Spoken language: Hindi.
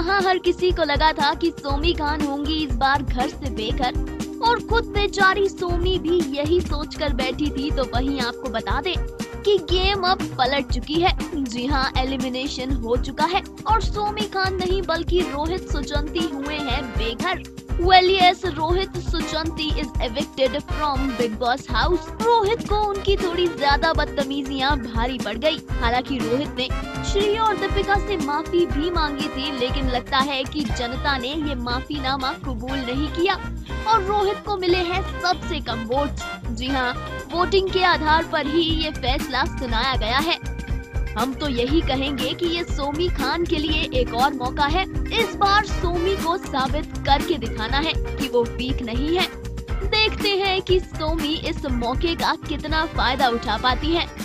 जहां हर किसी को लगा था कि सोमी खान होंगी इस बार घर से बेघर और खुद बेचारी सोमी भी यही सोचकर बैठी थी, तो वहीं आपको बता दें कि गेम अब पलट चुकी है। जी हाँ, एलिमिनेशन हो चुका है और सोमी खान नहीं बल्कि रोहित सुजंती हुए हैं बेघर। Well yes, Rohit Suchanti is evicted from Bigg Boss house. Rohit को उनकी थोड़ी ज्यादा बदतमीजियां भारी पड़ गई। हालांकि रोहित ने श्री और दीपिका से माफी भी मांगी थी, लेकिन लगता है कि जनता ने ये माफीनामा कबूल नहीं किया और रोहित को मिले हैं सबसे कम वोट्स। जी हाँ, वोटिंग के आधार पर ही ये फैसला सुनाया गया है। हम तो यही कहेंगे कि ये सोमी खान के लिए एक और मौका है। इस बार सोमी को साबित करके दिखाना है कि वो वीक नहीं है। देखते हैं कि सोमी इस मौके का कितना फायदा उठा पाती है।